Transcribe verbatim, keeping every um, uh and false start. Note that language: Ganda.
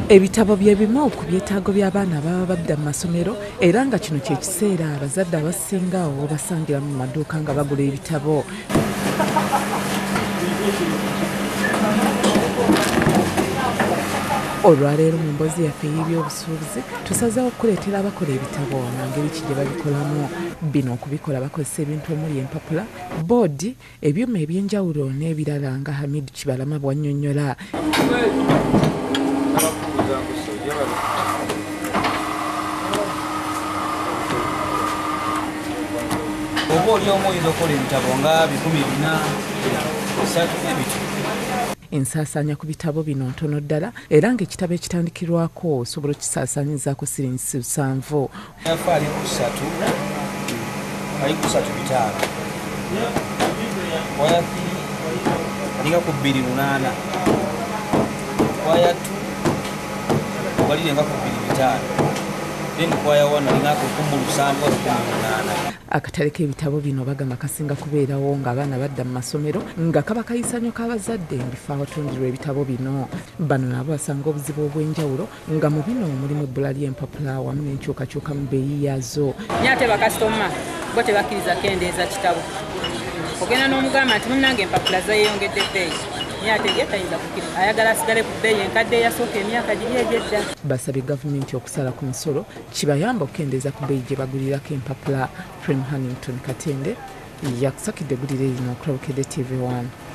Ebitabo bye bimu ku byetaago by'abaana ababa badda mu masomero era nga kino kye kiseera abazadde abasinga awo basangira mu maduuka nga bagula ebitabo. Olwaleero mu mboozi yaffe y'ebyobusuubuzi tusazeewo okukuleetera abakola ebitabo na ngeri ki gye babikolamu. Bino okubikola bakozesa ebintu omuli empapula, boodi, ebyuma eby'enjawulo n'ebirala nga Hamid Kibalama bw'annyonnyola. Oba oli omu oyinza okukola ebitabo nga bikumi bina bisatu ebito. Ensaasaanya ku bitabo bino ntono ddala era ng'ekitabo ekitandikirwako osobola okisaasaanyizaako sirinsi lusanvu. Yafa ali ku ssatu ali ku ssatu bitaano wayafi alinga ku bbiri lunaana wayatu walirenga ku bbiri bitaano then kwaya wano alinga ku kumi lusanvu wala kumi lunaana. Akatale k'ebitabo bino bagamba kasinga kubeerawo ng'abaana badda mu masomero nga kaba kayisanyo k'abazadde mu bifo awatundirwa ebitabo bino. Bano nabo basanga obuzibu obw'enjawulo nga mu bino mulimu ebbula ly'empapula wamu n'enkyukakyuka mu bbeeyi yaazo. Nnyate bakasitoma bo tebakkiriza kendeeza kitabo. Ogenda n'omugamba nti munnange empapula zeeyongedde ebbeeyi. Nnyate ye tayinza kukkiriza, ayagala asigale ku bbeeyi enkadde eyasooka emyaka giri egy'edda. Basabye gavumenti okusala ku musolo kibayamba okukendeeza ku bbeeyi gye bagulirako empapula. Prem Hannington Katende yakusakidde eggulire lino okulabukidde T V one.